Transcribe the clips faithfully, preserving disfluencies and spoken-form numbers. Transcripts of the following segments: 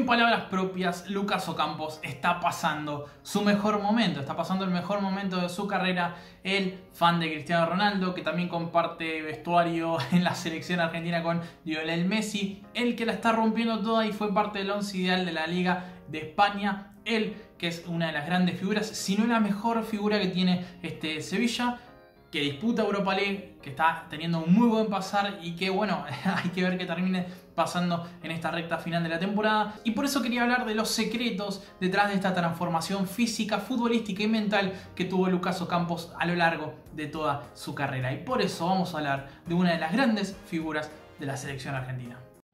palabras propias, Lucas Ocampos está pasando su mejor momento, está pasando el mejor momento de su carrera. El fan de Cristiano Ronaldo, que también comparte vestuario en la selección argentina con Lionel Messi, el que la está rompiendo toda y fue parte del once ideal de la Liga de España. Él, que es una de las grandes figuras, si no la mejor figura que tiene este Sevilla, que disputa Europa League, que está teniendo un muy buen pasar y que bueno, hay que ver que termine pasando en esta recta final de la temporada. Y por eso quería hablar de los secretos detrás de esta transformación física, futbolística y mental que tuvo Lucas Ocampos a lo largo de toda su carrera. Y por eso vamos a hablar de una de las grandes figuras de la selección argentina.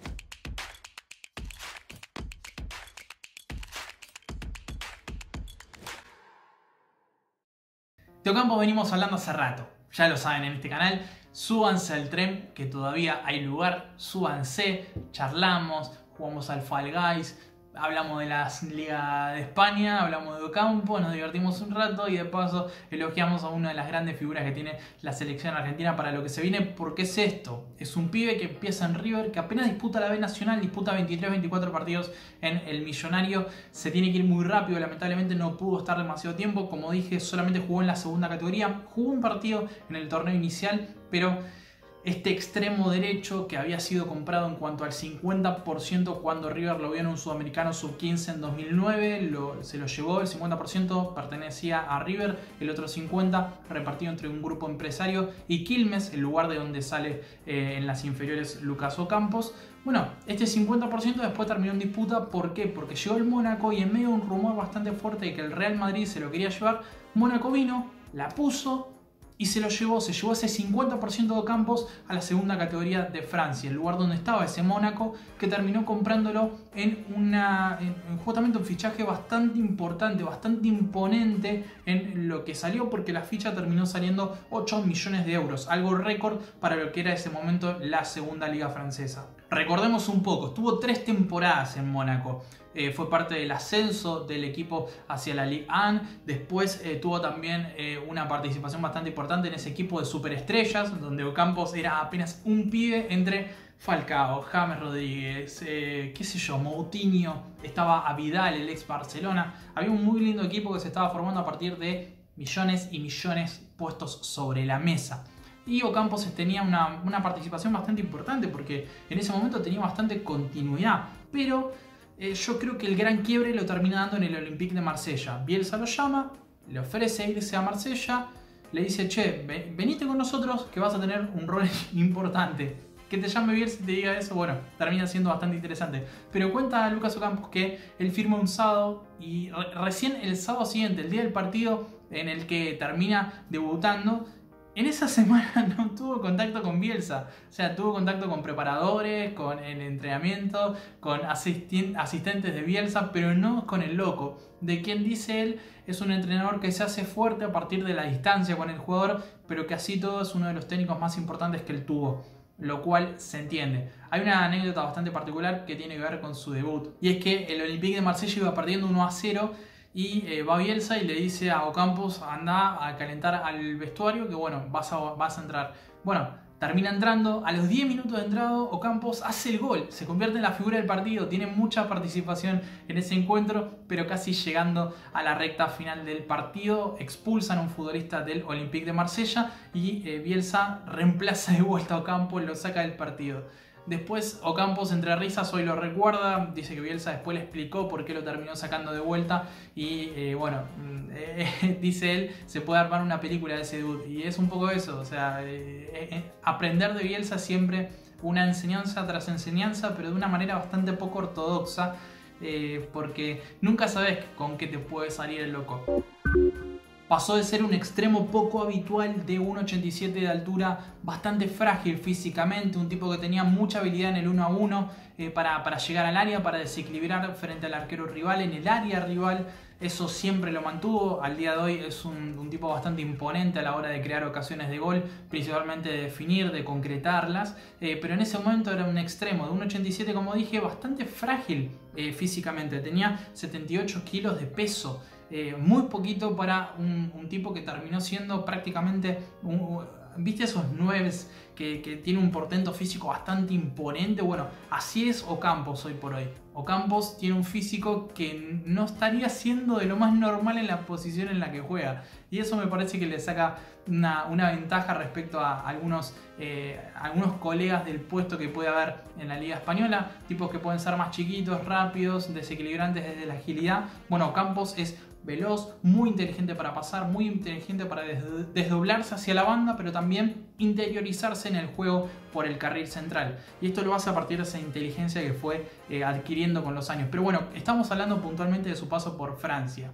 De Ocampos venimos hablando hace rato, ya lo saben en este canal. Súbanse al tren, que todavía hay lugar, súbanse, charlamos, jugamos al Fall Guys, hablamos de la Liga de España, hablamos de Ocampos, nos divertimos un rato y de paso elogiamos a una de las grandes figuras que tiene la selección argentina para lo que se viene. Porque es esto, es un pibe que empieza en River, que apenas disputa la B Nacional, disputa veintitrés veinticuatro partidos en el Millonario, se tiene que ir muy rápido, lamentablemente no pudo estar demasiado tiempo, como dije solamente jugó en la segunda categoría, jugó un partido en el torneo inicial, pero este extremo derecho que había sido comprado en cuanto al cincuenta por ciento cuando River lo vio en un Sudamericano sub quince en dos mil nueve, lo, se lo llevó, el cincuenta por ciento pertenecía a River, el otro cincuenta por ciento repartido entre un grupo empresario y Quilmes, el lugar de donde sale eh, en las inferiores Lucas Ocampos. Bueno, este cincuenta por ciento después terminó en disputa. ¿Por qué? Porque llegó el Mónaco y en medio de un rumor bastante fuerte de que el Real Madrid se lo quería llevar, Mónaco vino, la puso y se lo llevó, se llevó ese cincuenta por ciento de Ocampos a la segunda categoría de Francia, el lugar donde estaba ese Mónaco, que terminó comprándolo en, una, en justamente un fichaje bastante importante, bastante imponente en lo que salió, porque la ficha terminó saliendo ocho millones de euros, algo récord para lo que era ese momento la segunda liga francesa. Recordemos un poco, estuvo tres temporadas en Mónaco. Eh, fue parte del ascenso del equipo hacia la Ligue uno. Después eh, tuvo también eh, una participación bastante importante en ese equipo de superestrellas, donde Ocampos era apenas un pibe entre Falcao, James Rodríguez, eh, qué sé yo, Moutinho, estaba Vidal, el ex Barcelona. Había un muy lindo equipo que se estaba formando a partir de millones y millones puestos sobre la mesa. Y Ocampos tenía una, una participación bastante importante porque en ese momento tenía bastante continuidad, pero Eh, yo creo que el gran quiebre lo termina dando en el Olympique de Marsella. Bielsa lo llama, le ofrece irse a Marsella, le dice: che, venite con nosotros que vas a tener un rol importante. Que te llame Bielsa y te diga eso, bueno, termina siendo bastante interesante. Pero cuenta Lucas Ocampos que él firma un sábado y re recién el sábado siguiente, el día del partido en el que termina debutando, en esa semana no tuvo contacto con Bielsa. O sea, tuvo contacto con preparadores, con el entrenamiento, con asistentes de Bielsa, pero no con el loco. De quien dice él, es un entrenador que se hace fuerte a partir de la distancia con el jugador, pero que así todo es uno de los técnicos más importantes que él tuvo. Lo cual se entiende. Hay una anécdota bastante particular que tiene que ver con su debut. Y es que el Olympique de Marsella iba perdiendo uno a cero. Y eh, va Bielsa y le dice a Ocampos: anda a calentar al vestuario, que bueno, vas a, vas a entrar. Bueno, termina entrando. A los diez minutos de entrado, Ocampos hace el gol. Se convierte en la figura del partido. Tiene mucha participación en ese encuentro, pero casi llegando a la recta final del partido, expulsan a un futbolista del Olympique de Marsella y eh, Bielsa reemplaza de vuelta a Ocampos, lo saca del partido. Después Ocampos, entre risas, hoy lo recuerda, dice que Bielsa después le explicó por qué lo terminó sacando de vuelta y eh, bueno, eh, dice él, se puede armar una película de ese debut y es un poco eso, o sea, eh, eh, aprender de Bielsa siempre una enseñanza tras enseñanza, pero de una manera bastante poco ortodoxa, eh, porque nunca sabes con qué te puede salir el loco. Pasó de ser un extremo poco habitual de uno ochenta y siete de altura, bastante frágil físicamente, un tipo que tenía mucha habilidad en el uno a uno eh, para, para llegar al área, para desequilibrar frente al arquero rival, en el área rival. Eso siempre lo mantuvo. Al día de hoy es un, un tipo bastante imponente a la hora de crear ocasiones de gol, principalmente de definir, de concretarlas, eh, pero en ese momento era un extremo de uno ochenta y siete, como dije, bastante frágil eh, físicamente, tenía setenta y ocho kilos de peso. Eh, muy poquito para un, un tipo que terminó siendo prácticamente un, ¿viste esos nueves que, que tiene un portento físico bastante imponente? Bueno, así es Ocampos hoy por hoy. Ocampos tiene un físico que no estaría siendo de lo más normal en la posición en la que juega. Y eso me parece que le saca una, una ventaja respecto a algunos, eh, algunos colegas del puesto que puede haber en la Liga Española. Tipos que pueden ser más chiquitos, rápidos, desequilibrantes desde la agilidad. Bueno, Ocampos es veloz, muy inteligente para pasar, muy inteligente para des desdoblarse hacia la banda, pero también interiorizarse en el juego por el carril central. Y esto lo hace a partir de esa inteligencia que fue eh, adquiriendo con los años. Pero bueno, estamos hablando puntualmente de su paso por Francia.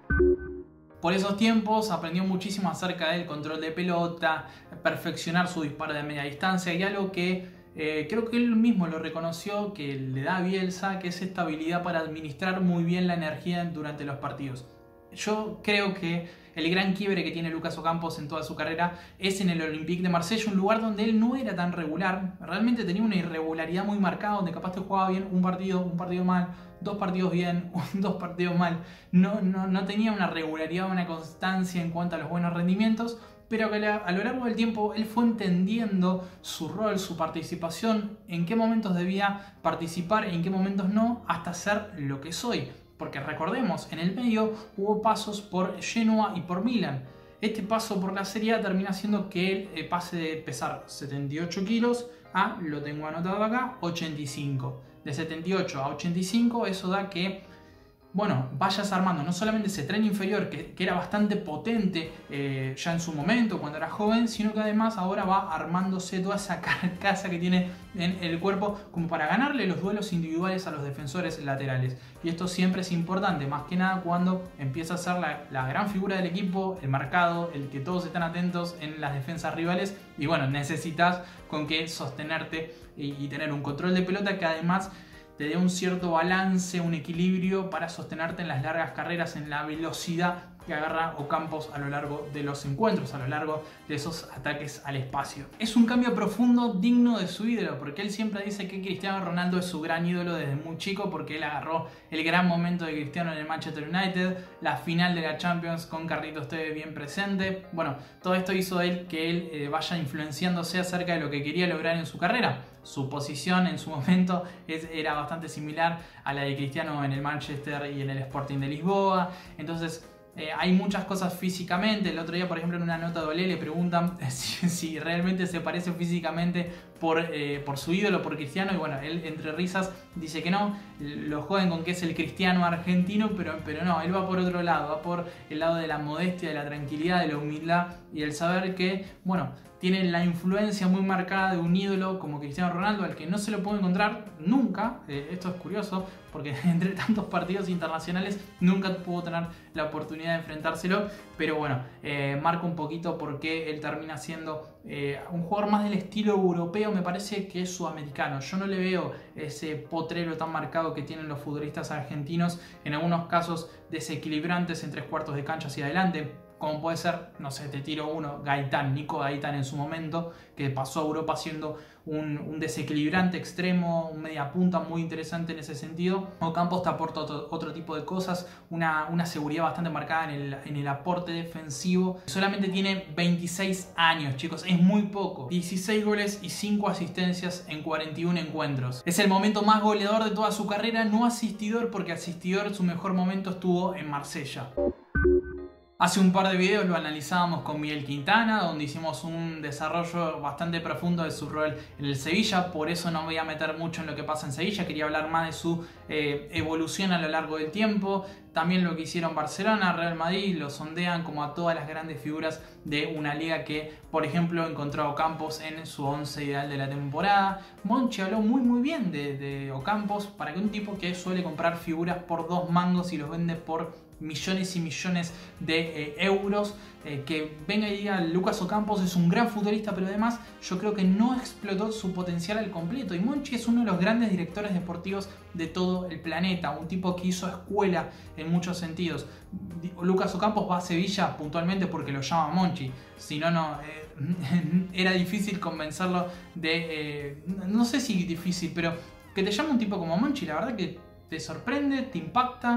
Por esos tiempos aprendió muchísimo acerca del control de pelota, perfeccionar su disparo de media distancia y algo que eh, creo que él mismo lo reconoció, que le da a Bielsa, que es esta habilidad para administrar muy bien la energía durante los partidos. Yo creo que el gran quiebre que tiene Lucas Ocampos en toda su carrera es en el Olympique de Marsella, un lugar donde él no era tan regular, realmente tenía una irregularidad muy marcada, donde capaz te jugaba bien un partido, un partido mal, dos partidos bien, dos partidos mal, no, no, no tenía una regularidad, una constancia en cuanto a los buenos rendimientos, pero que a lo largo del tiempo él fue entendiendo su rol, su participación, en qué momentos debía participar y en qué momentos no, hasta ser lo que soy. Porque recordemos, en el medio hubo pasos por Genoa y por Milan. Este paso por la Serie A termina haciendo que él eh, pase de pesar setenta y ocho kilos a, lo tengo anotado acá, ochenta y cinco. De setenta y ocho a ochenta y cinco, eso da que, bueno, vayas armando no solamente ese tren inferior que, que era bastante potente eh, ya en su momento cuando era joven, sino que además ahora va armándose toda esa carcasa que tiene en el cuerpo como para ganarle los duelos individuales a los defensores laterales. Y esto siempre es importante, más que nada cuando empieza a ser la, la gran figura del equipo, el marcado, el que todos están atentos en las defensas rivales. Y bueno, necesitas con qué sostenerte y, y tener un control de pelota que además te dé un cierto balance, un equilibrio para sostenerte en las largas carreras, en la velocidad que agarra Ocampos a lo largo de los encuentros, a lo largo de esos ataques al espacio. Es un cambio profundo digno de su ídolo, porque él siempre dice que Cristiano Ronaldo es su gran ídolo desde muy chico, porque él agarró el gran momento de Cristiano en el Manchester United, la final de la Champions con Carlitos Tevez bien presente. Bueno, todo esto hizo él que él eh, vaya influenciándose acerca de lo que quería lograr en su carrera. Su posición en su momento es, era bastante similar a la de Cristiano en el Manchester y en el Sporting de Lisboa. Entonces eh, hay muchas cosas físicamente. El otro día, por ejemplo, en una nota de Olé le preguntan si, si realmente se parece físicamente por, eh, por su ídolo, por Cristiano. Y bueno, él entre risas dice que no. Lo joden con que es el Cristiano argentino, pero, pero no, él va por otro lado. Va por el lado de la modestia, de la tranquilidad, de la humildad y el saber que, bueno, tiene la influencia muy marcada de un ídolo como Cristiano Ronaldo, al que no se lo puede encontrar nunca. Eh, esto es curioso, porque entre tantos partidos internacionales nunca pudo tener la oportunidad de enfrentárselo. Pero bueno, eh, marca un poquito por qué él termina siendo eh, un jugador más del estilo europeo. Me parece que es sudamericano. Yo no le veo ese potrero tan marcado que tienen los futbolistas argentinos, en algunos casos desequilibrantes en tres cuartos de cancha hacia adelante, como puede ser, no sé, te tiro uno, Gaitán, Nico Gaitán en su momento, que pasó a Europa siendo un, un desequilibrante extremo, un media punta muy interesante en ese sentido. Ocampos te aporta otro, otro tipo de cosas, una, una seguridad bastante marcada en el, en el aporte defensivo. Solamente tiene veintiséis años, chicos, es muy poco. dieciséis goles y cinco asistencias en cuarenta y uno encuentros. Es el momento más goleador de toda su carrera, no asistidor, porque asistidor su mejor momento estuvo en Marsella. Hace un par de videos lo analizábamos con Miguel Quintana, donde hicimos un desarrollo bastante profundo de su rol en el Sevilla. Por eso no me voy a meter mucho en lo que pasa en Sevilla. Quería hablar más de su eh, evolución a lo largo del tiempo. También lo que hicieron Barcelona, Real Madrid, lo sondean como a todas las grandes figuras de una liga que, por ejemplo, encontró a Ocampos en su once ideal de la temporada. Monchi habló muy muy bien de, de Ocampos, para que un tipo que suele comprar figuras por dos mangos y los vende por millones y millones de eh, euros, eh, que venga y diga Lucas Ocampos es un gran futbolista, pero además yo creo que no explotó su potencial al completo. Y Monchi es uno de los grandes directores deportivos de todo el planeta, un tipo que hizo escuela en muchos sentidos. Lucas Ocampos va a Sevilla puntualmente porque lo llama Monchi, si no, no eh, era difícil convencerlo de, eh, no sé si difícil, pero que te llame un tipo como Monchi, la verdad que te sorprende, te impacta.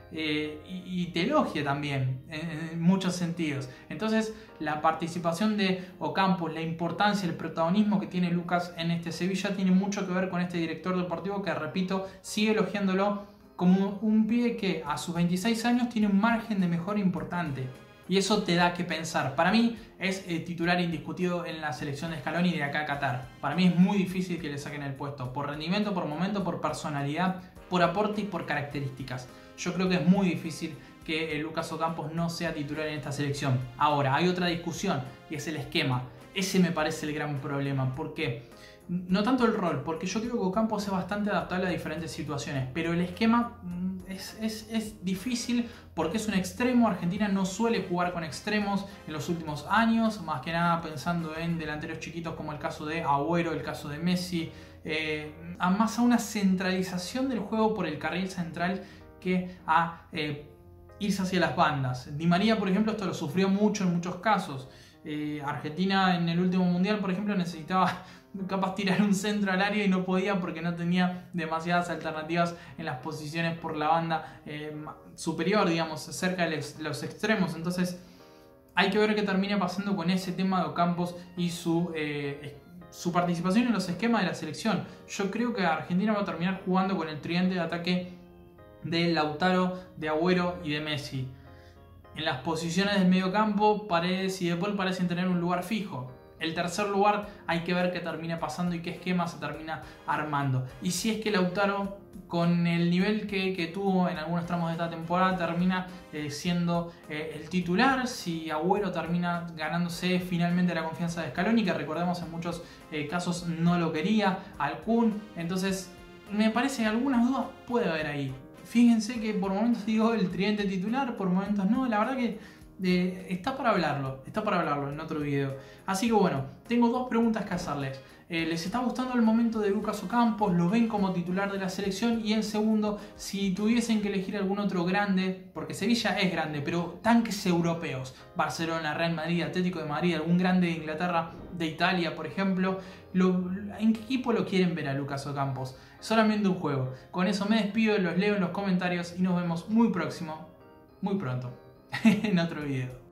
eh, y, y te elogie también en, en muchos sentidos. Entonces la participación de Ocampos, la importancia, el protagonismo que tiene Lucas en este Sevilla tiene mucho que ver con este director deportivo que, repito, sigue elogiándolo como un pibe que a sus veintiséis años tiene un margen de mejora importante. Y eso te da que pensar. Para mí es eh, titular indiscutido en la selección de Scaloni de acá a Qatar. Para mí es muy difícil que le saquen el puesto. Por rendimiento, por momento, por personalidad, por aporte y por características. Yo creo que es muy difícil que eh, Lucas Ocampos no sea titular en esta selección. Ahora, hay otra discusión y es el esquema. Ese me parece el gran problema. ¿Por qué? No tanto el rol, porque yo creo que Ocampos es bastante adaptable a diferentes situaciones, pero el esquema es, es, es difícil porque es un extremo. Argentina no suele jugar con extremos en los últimos años, más que nada pensando en delanteros chiquitos como el caso de Agüero, el caso de Messi, eh, a más a una centralización del juego por el carril central que a eh, irse hacia las bandas. Di María, por ejemplo, esto lo sufrió mucho en muchos casos. Eh, Argentina en el último mundial, por ejemplo, necesitaba capaz tirar un centro al área y no podía porque no tenía demasiadas alternativas en las posiciones por la banda eh, superior, digamos, cerca de los extremos. Entonces hay que ver qué termina pasando con ese tema de Ocampos y su, eh, su participación en los esquemas de la selección. Yo creo que Argentina va a terminar jugando con el tridente de ataque de Lautaro, de Agüero y de Messi. En las posiciones del medio campo, Paredes y De Paul parecen tener un lugar fijo. El tercer lugar hay que ver qué termina pasando y qué esquema se termina armando. Y si es que Lautaro, con el nivel que, que tuvo en algunos tramos de esta temporada, termina eh, siendo eh, el titular, si Agüero termina ganándose finalmente la confianza de Scaloni, que recordemos en muchos eh, casos no lo quería, al Kun. Entonces me parece que algunas dudas puede haber ahí. Fíjense que por momentos digo el tridente titular, por momentos no. La verdad que Eh, está para hablarlo, está para hablarlo en otro video. Así que bueno, tengo dos preguntas que hacerles. Eh, ¿Les está gustando el momento de Lucas Ocampos? ¿Lo ven como titular de la selección? Y en segundo, si tuviesen que elegir algún otro grande, porque Sevilla es grande, pero tanques europeos, Barcelona, Real Madrid, Atlético de Madrid, algún grande de Inglaterra, de Italia, por ejemplo, lo, ¿en qué equipo lo quieren ver a Lucas Ocampos? Solamente un juego. Con eso me despido, los leo en los comentarios y nos vemos muy próximo, muy pronto. en otro video.